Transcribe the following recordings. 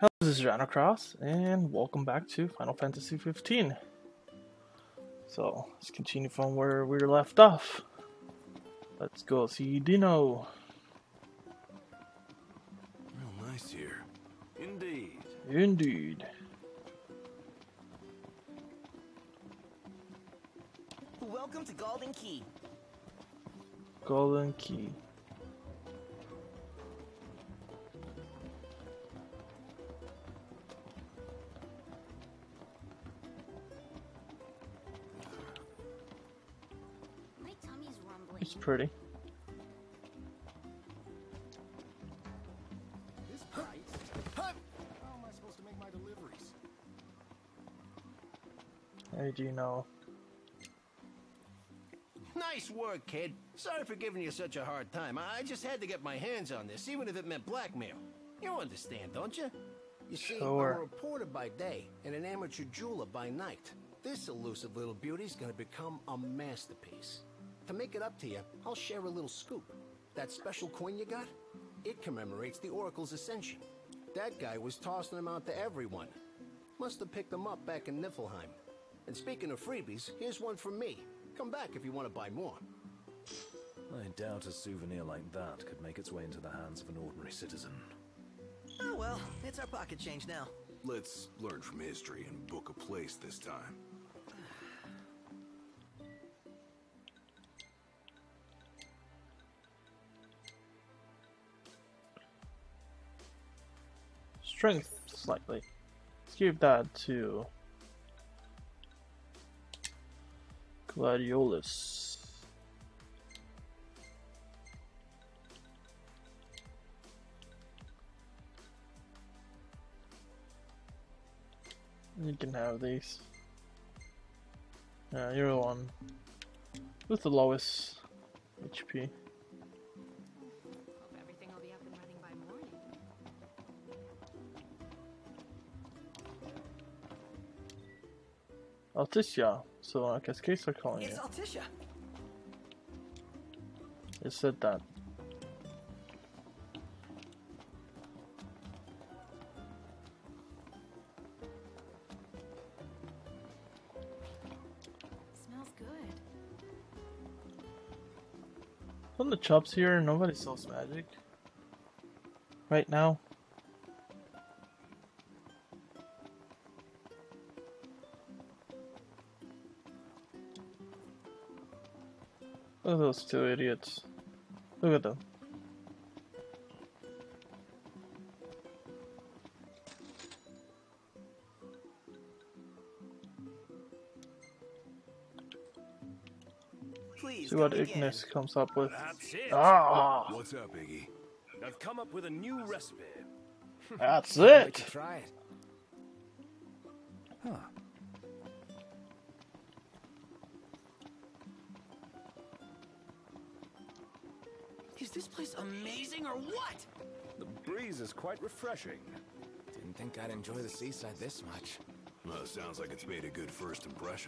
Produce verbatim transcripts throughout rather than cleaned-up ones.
Hello, this is Janacross, and welcome back to Final Fantasy fifteen. So, let's continue from where we left off. Let's go see Dino. Real nice here. Indeed. Indeed. Welcome to Golden Key. Golden Key. My tummy's rumbling. It's pretty. This height? How am I supposed to make my deliveries? Hey, Dino. Nice work, kid. Sorry for giving you such a hard time. I just had to get my hands on this, even if it meant blackmail. You understand, don't you? You see, Sure. I'm a reporter by day and an amateur jeweler by night. This elusive little beauty's gonna become a masterpiece. To make it up to you, I'll share a little scoop. That special coin you got? It commemorates the Oracle's ascension. That guy was tossing them out to everyone. Must have picked them up back in Niflheim. And speaking of freebies, here's one from me. Come back if you want to buy more. I doubt a souvenir like that could make its way into the hands of an ordinary citizen. Oh well, it's our pocket change now. Let's learn from history and book a place this time. Strength, slightly. Let's give that to Gladiolus. You can have these. Yeah, you're the one with the lowest H P. Hope everything will be up and running by morning. Alticia, so I guess Case are calling you. It's Alticia. It said that. Smells good. From the shops here, nobody sells magic. Right now. Look at those two idiots. Look at them. Please. See what come again. Ignis comes up with. That's it. Ah, What's up, Iggy? I've come up with a new recipe. that's Like it. to try it. Huh. Is this place amazing or what? The breeze is quite refreshing. Didn't think I'd enjoy the seaside this much. Well, sounds like it's made a good first impression.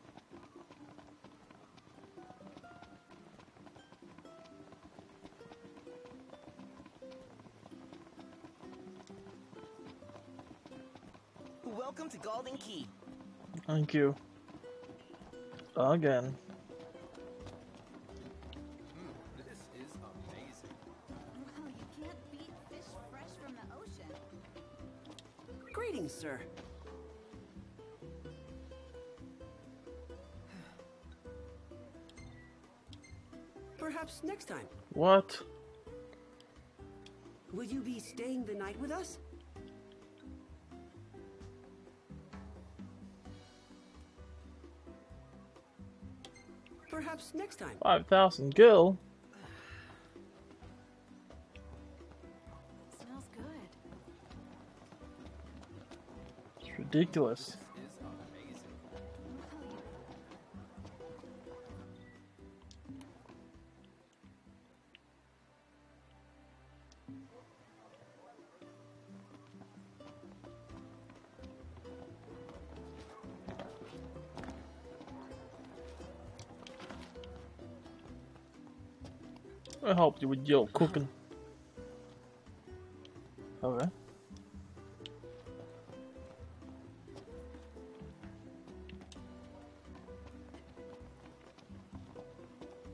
Welcome to Golden Key. Thank you. Again. This is amazing. Well, you can't beat fish fresh from the ocean. Greetings, sir. Perhaps next time. What? Will you be staying the night with us? Perhaps next time. five thousand gil? Smells good. It's ridiculous. Is amazing. I helped you with your cooking. Okay.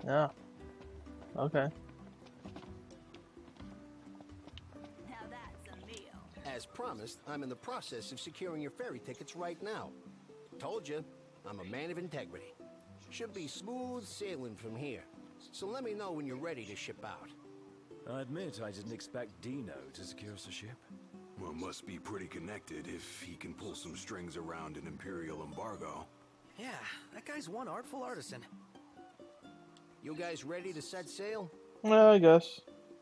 Yeah. Okay. Now that's a meal. As promised, I'm in the process of securing your ferry tickets right now. Told you, I'm a man of integrity. Should be smooth sailing from here. So let me know when you're ready to ship out. I admit I didn't expect Dino to secure us a ship. Well, must be pretty connected if he can pull some strings around an Imperial embargo. Yeah, that guy's one artful artisan. You guys ready to set sail? Well, I guess.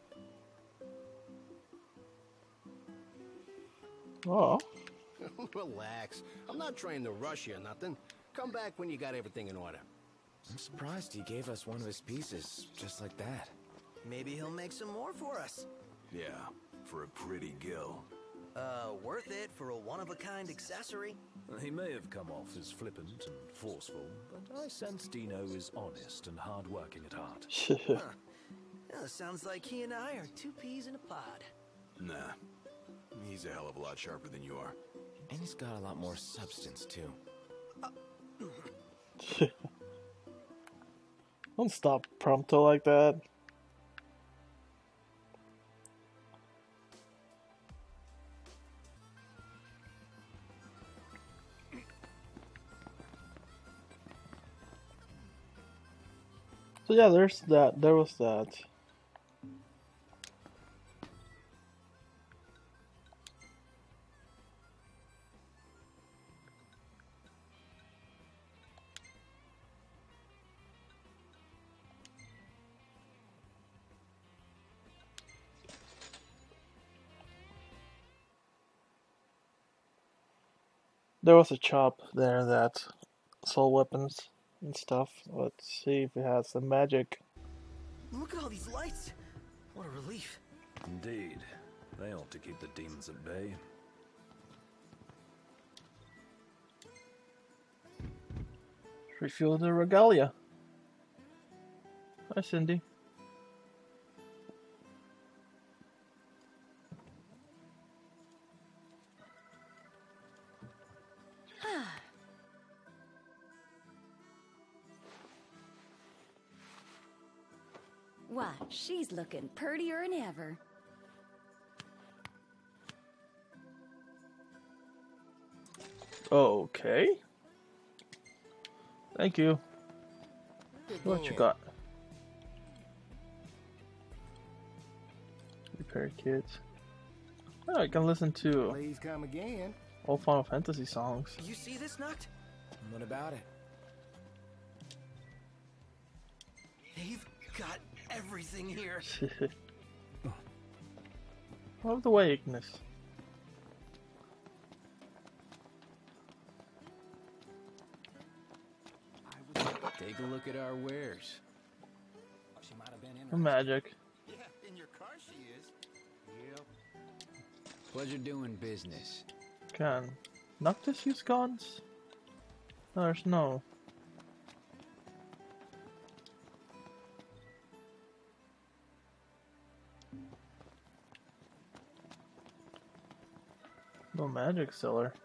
Oh. Relax. I'm not trying to rush you or nothing. Come back when you got everything in order. I'm surprised he gave us one of his pieces, just like that. Maybe he'll make some more for us. Yeah, for a pretty gill. Uh, worth it for a one-of-a-kind accessory. He may have come off as flippant and forceful, but I sense Dino is honest and hard-working at heart. Huh. Yeah, sounds like he and I are two peas in a pod. Nah, he's a hell of a lot sharper than you are. And he's got a lot more substance, too. Don't stop Prompto like that. So yeah, there's that. There was that. There was a shop there that sold weapons and stuff. Let's see if it has some magic. Look at all these lights. What a relief. Indeed. They ought to keep the demons at bay. Refuel the regalia. Hi, Cindy. Why, she's looking purtier than ever. Okay. Thank you. What you got? Repair kits. Oh, I can listen to Please come again. old Final Fantasy songs. You see this, Noct? What about it? They've got everything here. Of the way, Ignis. Take a look at our wares. She might have been in The magic. Yeah, in your car she is. Yep. Pleasure doing business. Can Noctis use guns? No, there's no. No magic seller.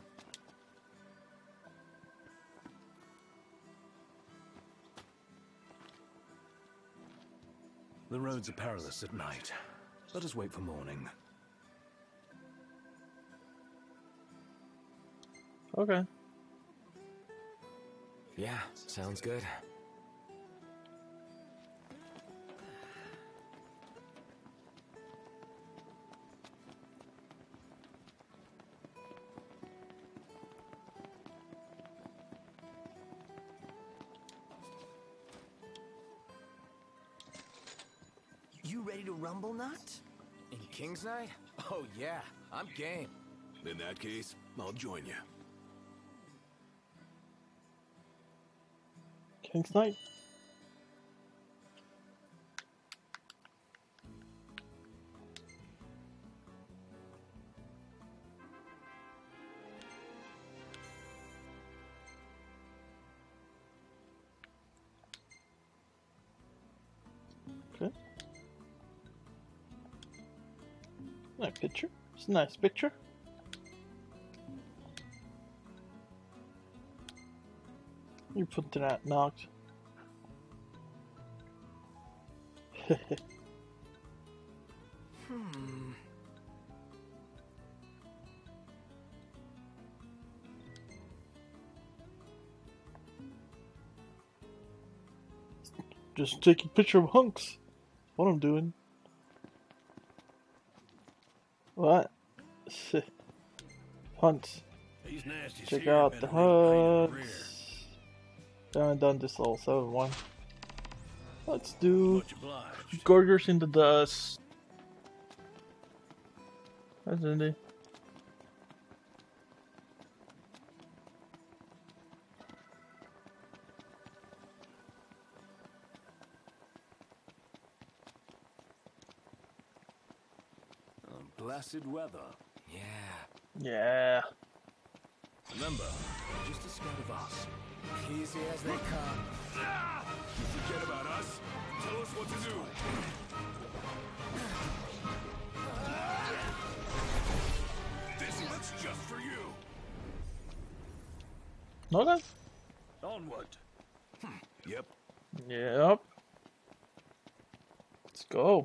The roads are perilous at night. Let us wait for morning. Okay. Yeah, sounds good. You ready to rumble, Noct? In King's Night? Oh yeah, I'm game. In that case, I'll join you. King's Knight. Okay. Nice picture. It's a nice picture. You put that knocked. Hmm. Just take a picture of hunks. What I'm doing. What? Hunts. These nasties Check here out had the a real pain in the rear. hunts. I haven't done this level seven one. Let's do Much obliged. Gorgers in the Dust. That's Indy. Oh, placid weather. Yeah. Yeah. Remember, just a scout of us. Easy as they come. You forget about us? Tell us what to do. This one's just for you. Okay. Onward. Yep. Yep. Let's go.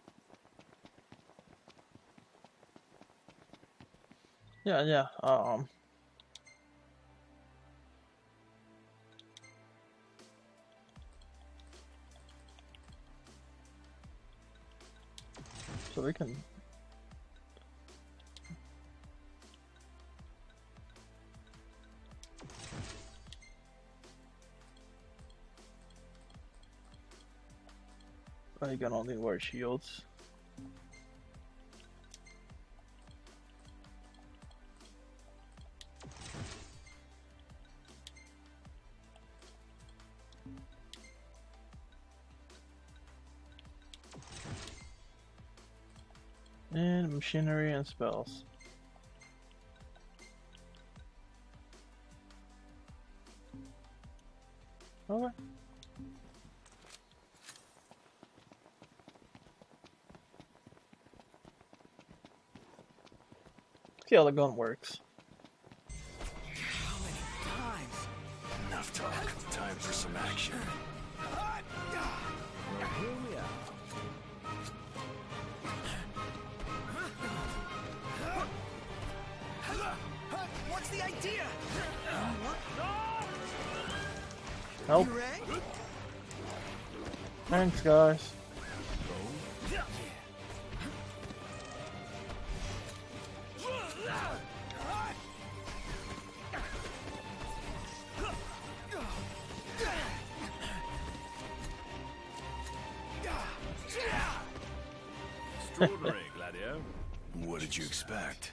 Yeah, yeah. Um. So we can. I can only wear shields. And machinery and spells. Okay. See how the gun works. How many times? Enough talk. Time for some action. Here we are. What's the idea? Help. You ready? Thanks, guys. Extraordinary, Gladio. What did you expect?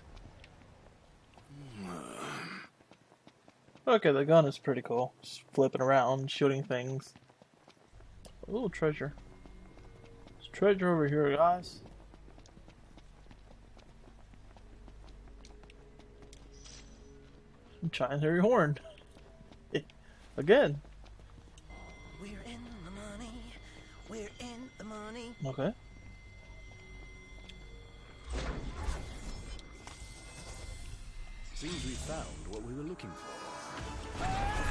Okay, the gun is pretty cool. Just flipping around, shooting things. A little treasure. There's treasure over here, guys. Giant hairy horn. Again. We're in the money. We're in the money. Okay. Seems we found what we were looking for.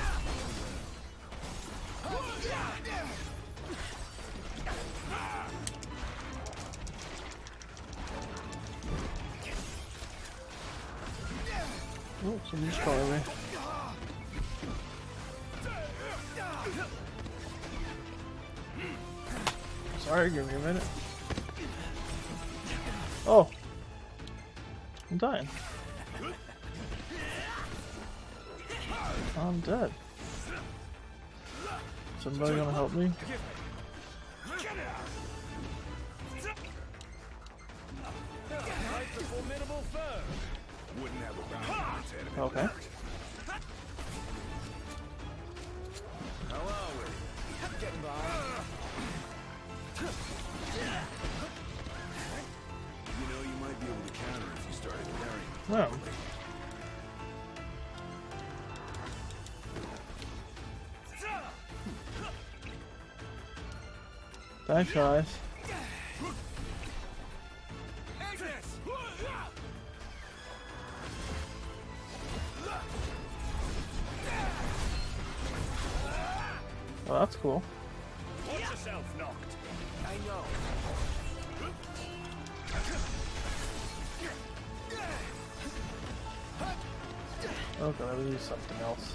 Oh, somebody's calling me. Sorry, give me a minute. Oh. I'm dying. I'm dead. Somebody gonna help me? Wouldn't have a bounty its enemy. Okay. How are we? Getting by. You know, you might be able to counter if you started carrying. Well. Thanks, guys. Well, that's cool. Watch yourself, Noct. I Senor. Okay, let me do something else.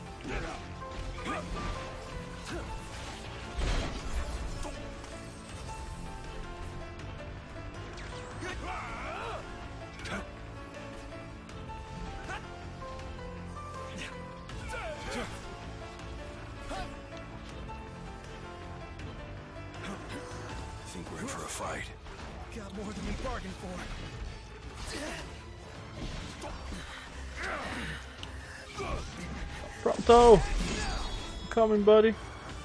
Think we're in for a fight. Got more than we bargained for. Pronto! I'm coming, buddy.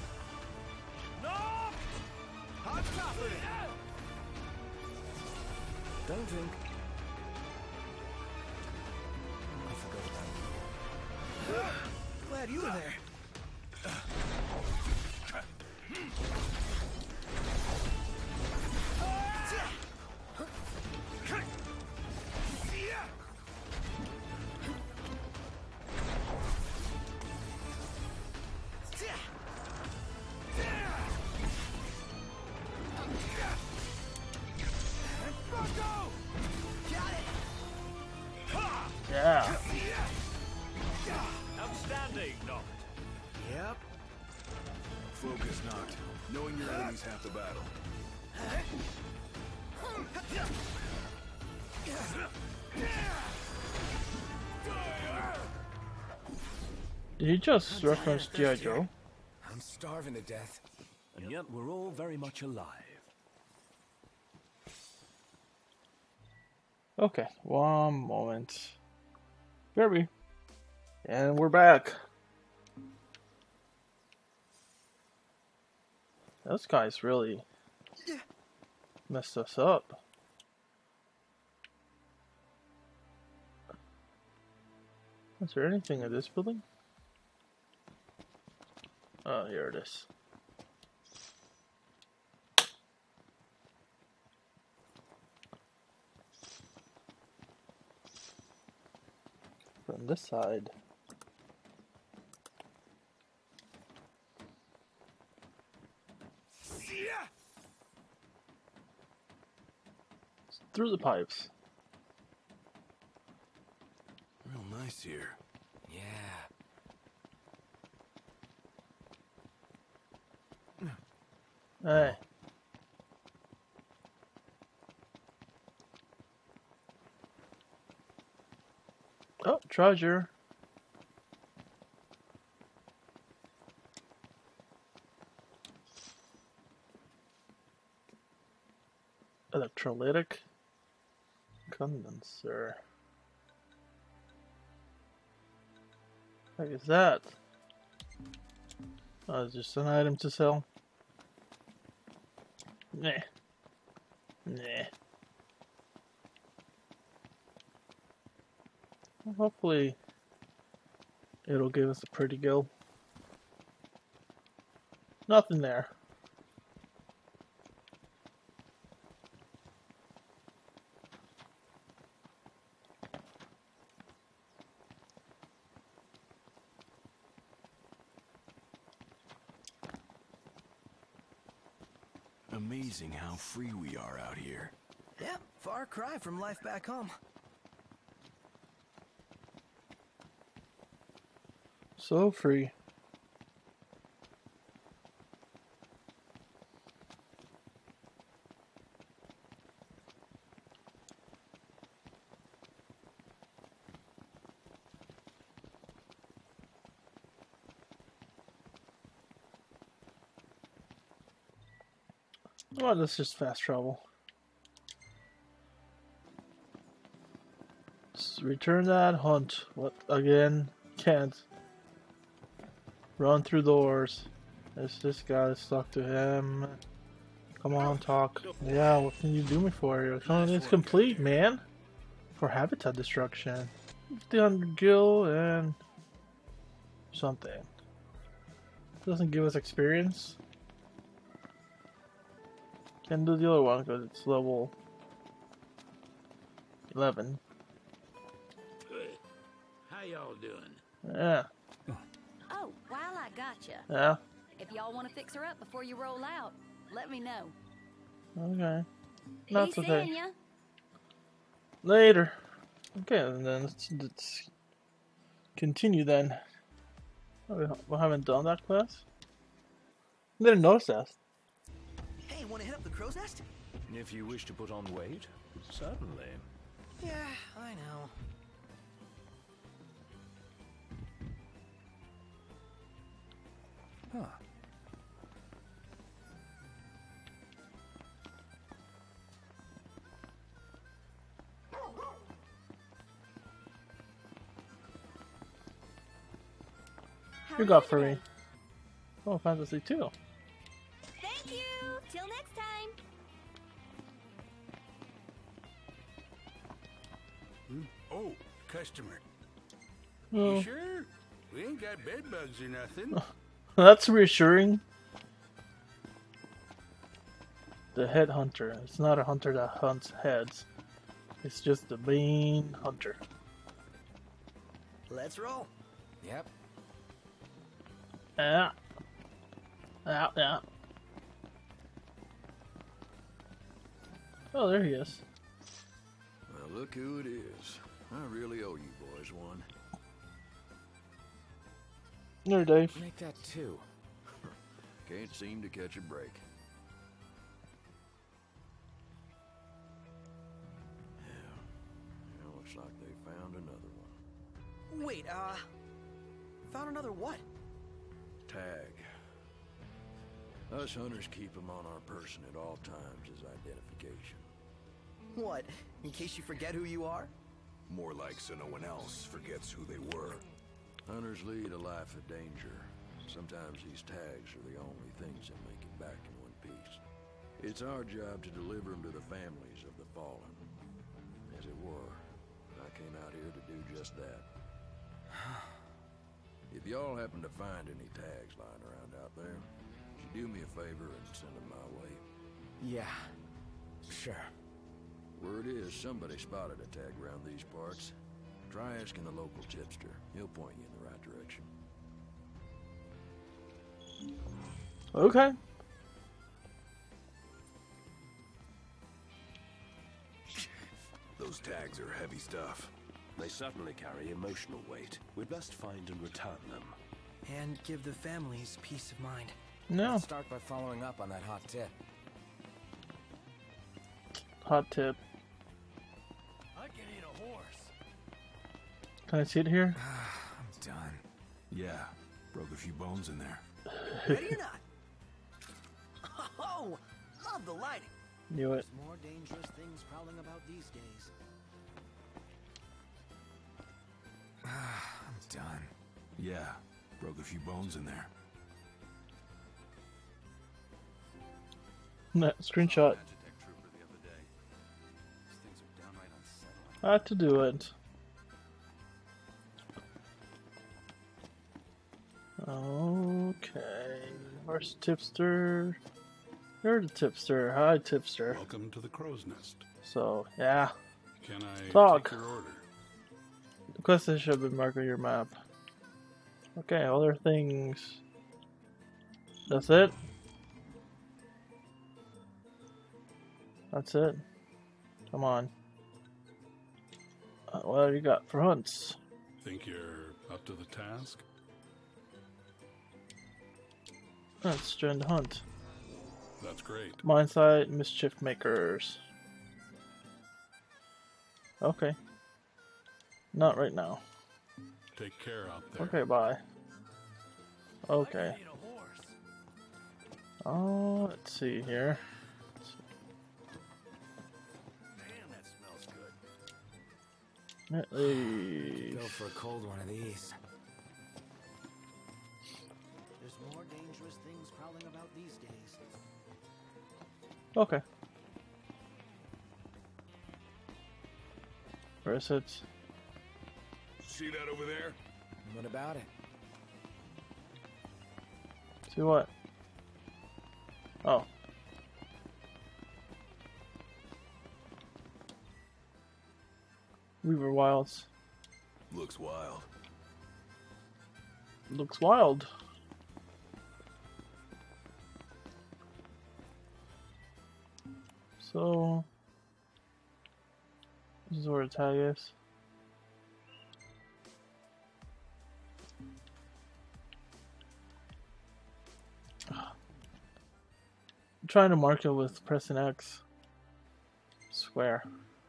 Don't think. I forgot about you. Glad you were there. Yeah. Outstanding, Noct. Yep. Focus, Noct. Knowing your enemy's half the battle. Did he just reference G I. Joe? I'm starving to death. And yet we're all very much alive. Okay, one moment. Kirby. And we're back. Those guys really messed us up. Is there anything in this building? Oh, here it is. From this side. It's through the pipes. Real nice here. Yeah. Hey. Oh, treasure. Electrolytic condenser. What is that? Oh, it's just an item to sell. Nah. Nah. Well, hopefully it'll give us a pretty go. Nothing there. Amazing how free we are out here. Yep, far cry from life back home. So free. Oh, let's just fast travel. Let's return that hunt. What again? Can't. Run through doors. It's this guy. Let's talk to him. Come on, talk. Yeah, what can you do me for? Your assignment is complete, man. For habitat destruction. fifty hundred gil and something. Doesn't give us experience. Can't do the other one because it's level eleven. Good. How y'all doing? Yeah. Oh, while I gotcha, Yeah. if y'all want to fix her up before you roll out, let me know. Okay. That's Be okay. seeing ya. Later. Okay, and then let's, let's continue then. Oh, we we haven't done that class? I didn't notice that. Hey, wanna hit up the crow's nest? If you wish to put on weight, certainly. Yeah, I know. Huh. You got for me. Oh, Fantasy two. Thank you. Till next time. Hmm? Oh, customer. Oh. You sure? We ain't got bed bugs or nothing. That's reassuring. The head hunter. It's not a hunter that hunts heads. It's just the main hunter. Let's roll. Yep. Yeah. Yeah, yeah. Oh, there he is. Well, look who it is. I really owe you boys one. There, Dave. Make that two. Can't seem to catch a break. Yeah. Well, looks like they found another one. Wait, uh... Found another what? Tag. Us hunters keep them on our person at all times as identification. What? In case you forget who you are? More like so no one else forgets who they were. Hunters lead a life of danger. Sometimes these tags are the only things that make it back in one piece. It's our job to deliver them to the families of the fallen. As it were, I came out here to do just that. If y'all happen to find any tags lying around out there, would you do me a favor and send them my way? Yeah. Sure. Word is somebody spotted a tag around these parts. Try asking the local tipster. He'll point you in the right direction. Okay. Those tags are heavy stuff. They certainly carry emotional weight. We'd best find and return them. And give the families peace of mind. No. Let's start by following up on that hot tip. Hot tip. I can eat a horse. Can I see it here? I'm done. Yeah, broke a few bones in there. Ready or not? Oh, love the lighting. Knew it. There's more dangerous things prowling about these days. I'm done. Yeah, broke a few bones in there. No, screenshot. I had to do it. Okay. Where's the tipster? You're the tipster. Hi, tipster. Welcome to the crow's nest. So, yeah. Can I Talk. take your order? The quest should have been marked on your map. Okay, other things. That's it? That's it? Come on. Uh, what do you got for hunts? Think you're up to the task? Let's join the hunt. That's great. Mindside Mischief Makers. Okay. Not right now. Take care out there. Okay, bye. Okay. Oh, let's see here. Let's see. Man, that smells good. At least. Go for a cold one of these. There's more dangerous things prowling about these days. Okay. Where is it? See that over there? What about it? See what? Oh. Weaver Wilds. Looks wild. Looks wild. So this is where it's at, I guess. I'm trying to mark it with pressing X. Swear.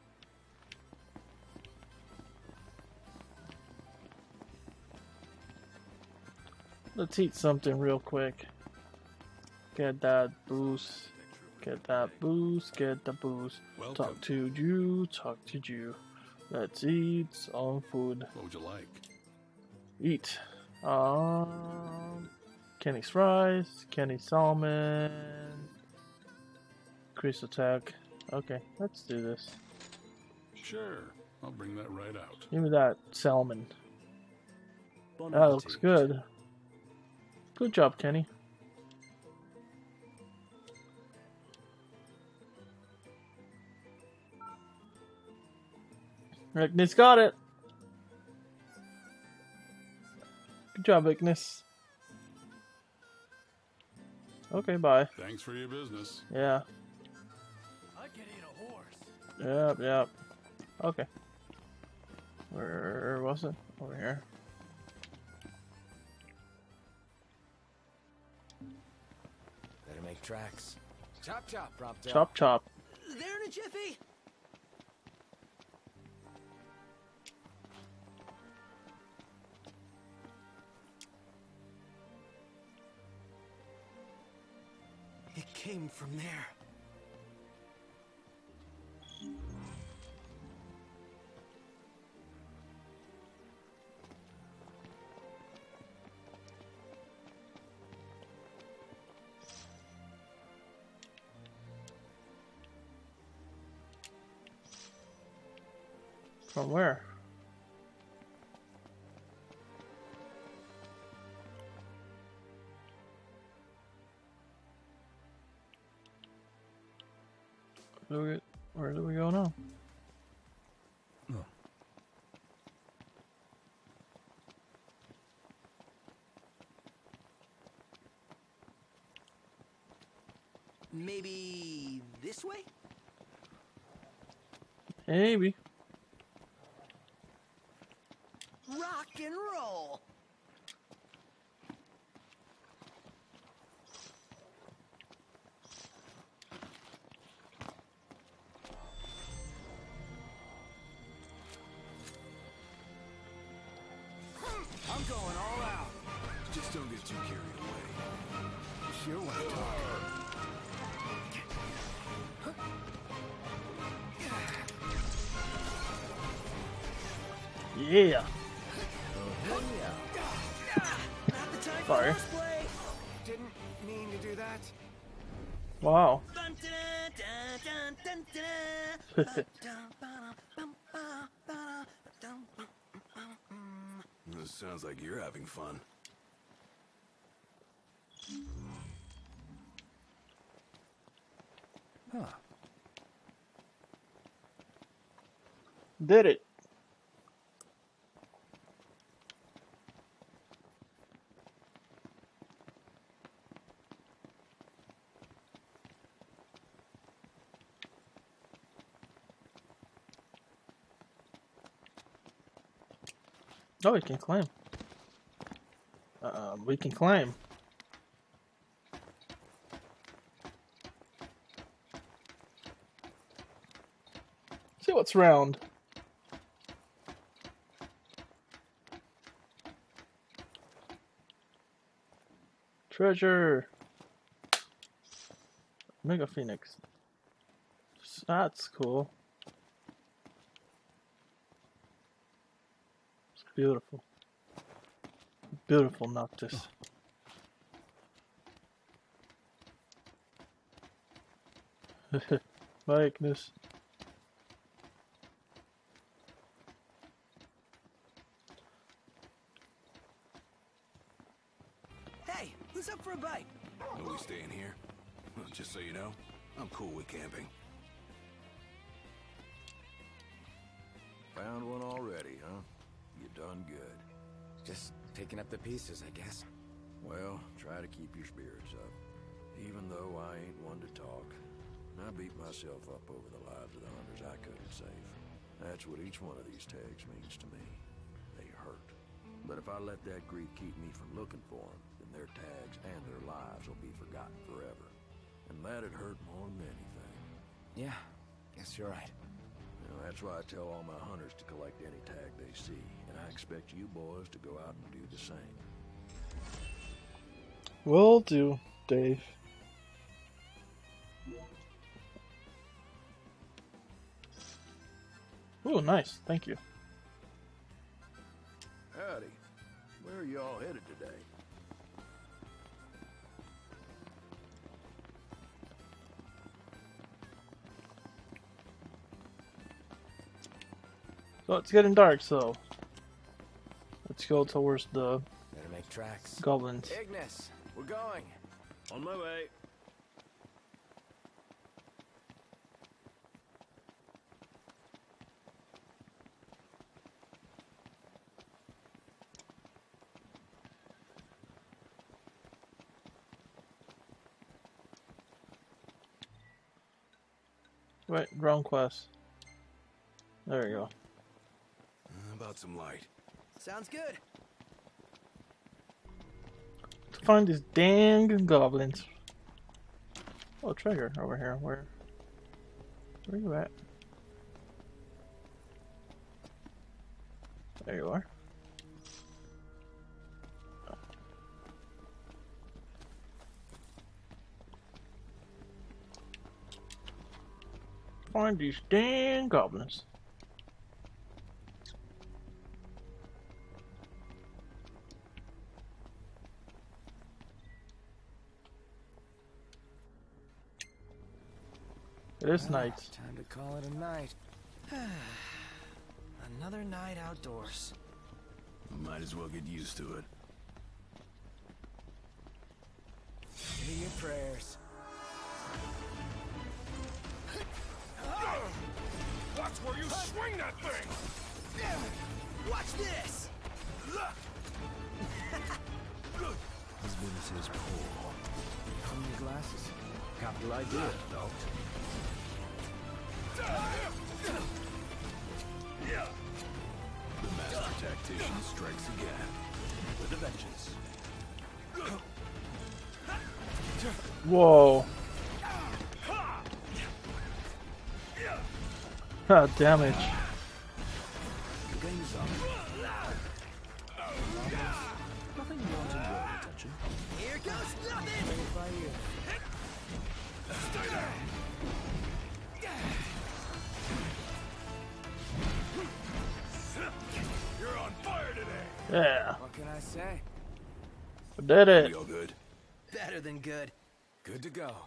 Let's eat something real quick. Get that boost. Get that boost. Get the boost. Welcome. Talk to you. Talk to you. Let's eat some food. What would you like? Eat. Um, Kenny's fries. Kenny's salmon. Increase attack. Okay, let's do this. Sure, I'll bring that right out. Give me that salmon. Bon That looks appetit. good. Good job, Kenny. Ignis got it. Good job, Ignis. Okay, bye. Thanks for your business. Yeah. I can eat a horse. Yep, yep. Okay. Where was it? Over here. Better make tracks. Chop chop, prop tail. Chop chop. There in a jiffy. It came from there. From where? Where do we, where do we go now? Oh. Maybe this way? Maybe. Rock and roll. I'm going all out. Just don't get too carried away. You sure want to talk? Yeah. Not the time for Sorry. horseplay. Didn't mean to do that. Wow. Dun, dun, dun, dun, dun, dun. Dun, ba, bum, ba, ba, dum, bum, bum, bum. This sounds like you're having fun. Huh. Did it. Oh, we can climb. Uh, we can climb. See what's round. Treasure. Mega Phoenix. That's cool. It's beautiful. Beautiful Noctis. Likeness. Hey, who's up for a bite? Are we staying here? Well, just so you know, I'm cool with camping. Found one already, huh? You done good. Just picking up the pieces, I guess. Well, try to keep your spirits up. Even though I ain't one to talk, and I beat myself up over the lives of the hunters I couldn't save. That's what each one of these tags means to me. They hurt. But if I let that grief keep me from looking for them, then their tags and their lives will be forgotten forever. And that'd hurt more than anything. Yeah, guess you're right. You know, that's why I tell all my hunters to collect any tag they see, and I expect you boys to go out and do the same. Will do, Dave. Oh, nice. Thank you. Howdy. Where are you all headed today? So it's getting dark, so let's go towards the Better make tracks. goblins. Ignis, we're going. On my way. Wait, wrong quest. There we go. How about some light? Sounds good. To find these dang goblins. Oh, trigger over here. Where? Where you at? There you are. Find these dang goblins. It is Well, night. Time to call it a night. Another night outdoors. Might as well get used to it. Say your prayers. Watch where you swing that thing! Watch this! His Venus is poor. Clean your glasses. Capital idea, Doc. The master tactician strikes again. With a vengeance. Whoa. Ah, damage. The game's up. Nothing wanting your attention. Here goes nothing! Play it by ear. Stay there! You're on fire today! Yeah. What can I say? We did it. We all good? Better than good. Good to go.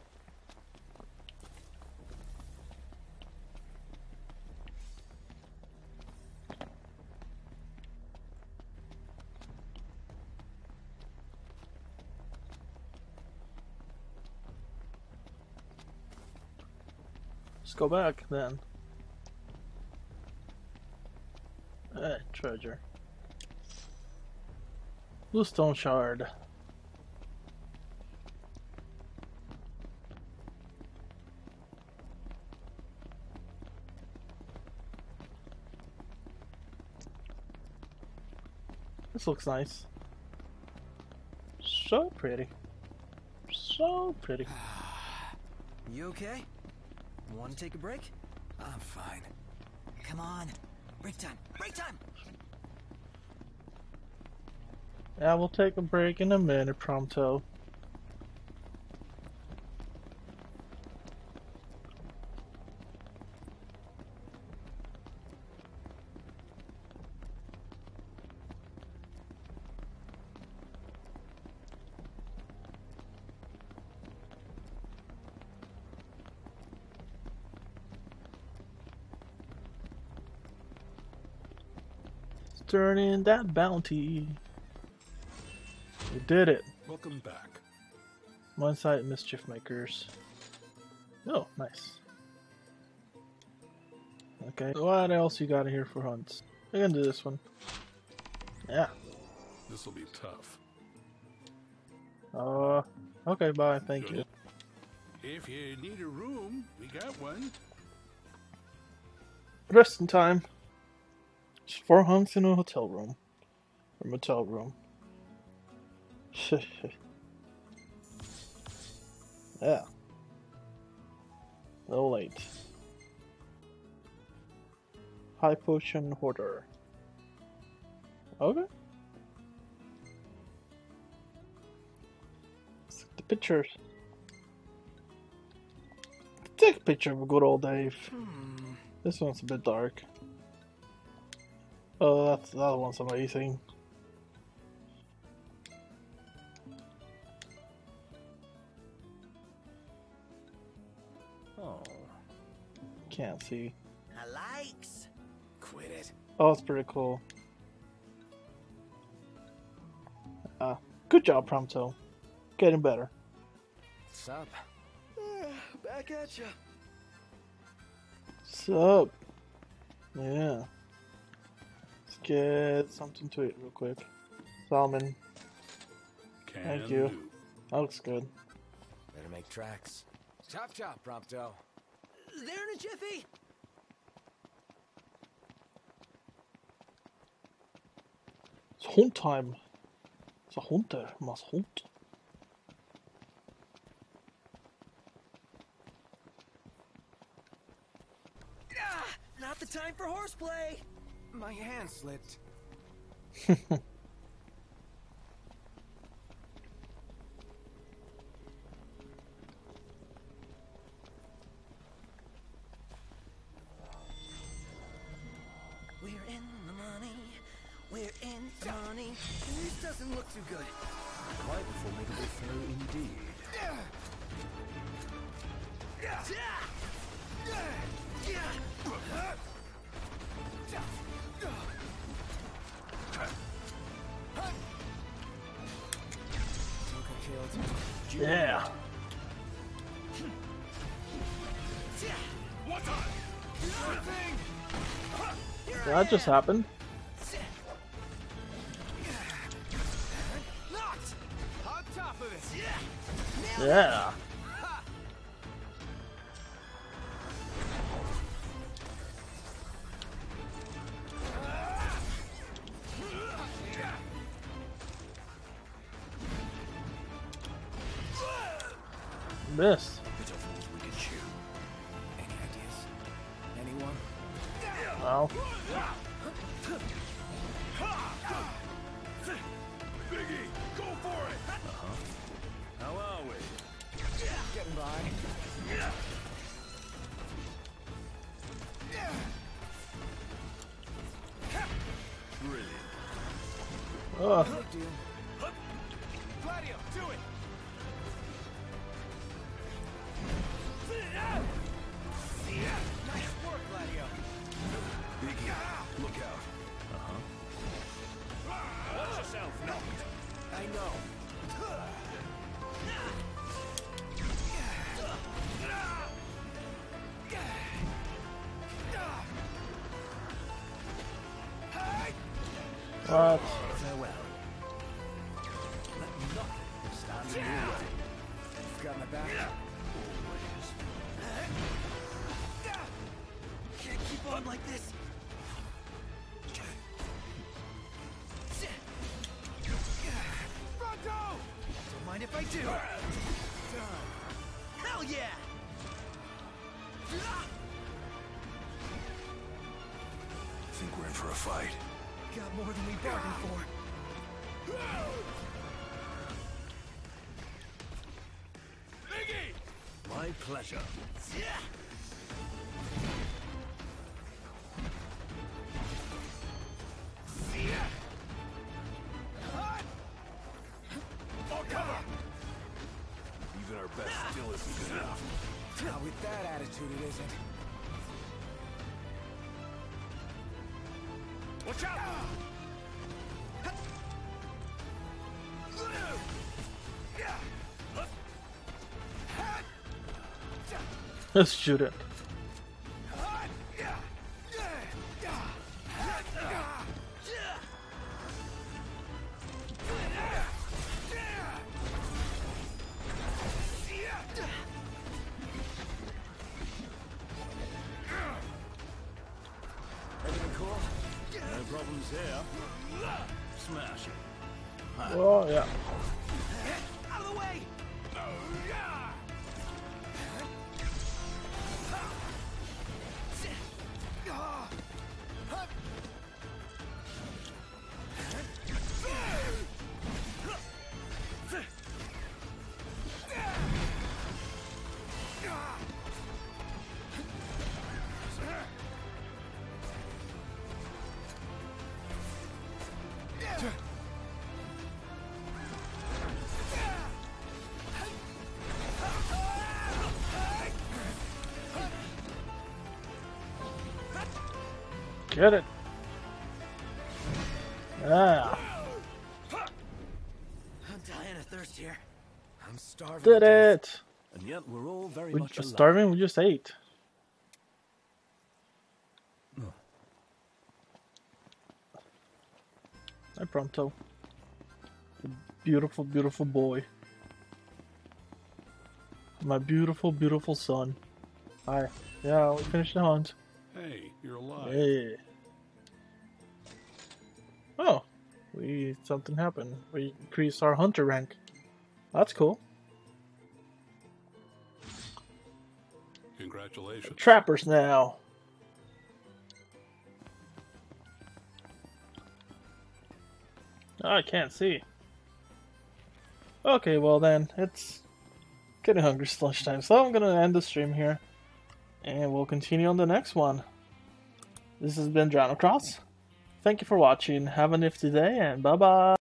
Let's go back then. Eh, treasure. Bluestone shard. This looks nice. So pretty. So pretty. You okay? Want to take a break? I'm fine. Come on. Break time. Break time! Yeah, we'll take a break in a minute, Prompto. Turn in that bounty. We did it. Welcome back. One side mischief makers. Oh, nice. Okay, what else you got here for hunts? I can do this one. Yeah. This'll be tough. Uh, okay, bye. Thank you. If you need a room, we got one. Resting time. Just four hunks in a hotel room. Or motel room. Yeah. A little late. High potion hoarder. Okay. Let's take the pictures. Take a picture of a good old Dave. Hmm. This one's a bit dark. Oh, that's the other one's amazing. Oh, can't see. I likes. Quit it. Oh, it's pretty cool. Uh, good job, Prompto. Getting better. What's up? Back at ya. What's up? Yeah. Let's get something to eat real quick. Salmon. Can Thank you. do. That looks good. Better make tracks. Chop chop, Prompto. There in a jiffy. It's hunt time. It's a hunter. Must hunt. Ah, not the time for horseplay. My hand slipped. We're in the money. We're in the money. This doesn't look too good. Quite a formidable foe indeed. Yeah. That just happened. On top of it. Yeah. Missed. Any ideas? Anyone? Well. Biggie, go for it! Uh-huh. How are we? Getting by. Brilliant. Oh. Big deal. Gladio, do it! Nice work, Gladio. Biggie, look out. Uh-huh. Watch yourself, Noct. I know. What? Farewell. Let nothing stand in your way. You've got my back. Always. Can't keep on like this. Pronto! Don't mind if I do. Hell yeah! Think we're in for a fight. Got more than we bargained for. Biggie! My pleasure. For cover! Even our best still isn't good enough. Now with that attitude, it isn't. Watch out! Let's shoot it. Who's here? Smash it. Oh, yeah. Out of the way! Get it. Yeah. I'm dying of thirst here. I'm starving. Did it. And yet we're all very We much just alive. starving, we just ate. Hi, Pronto. Beautiful, beautiful boy. My beautiful, beautiful son. Hi. Yeah, we finished the hunt. Hey, you're alive. Hey. Oh, we something happened. We increased our hunter rank. That's cool. Congratulations. Trappers now. Oh, I can't see. Okay, well then, it's getting hungry, it's lunchtime, so I'm gonna end the stream here. And we'll continue on the next one. This has been Drown Across. Thank you for watching, have a nifty day, and bye bye!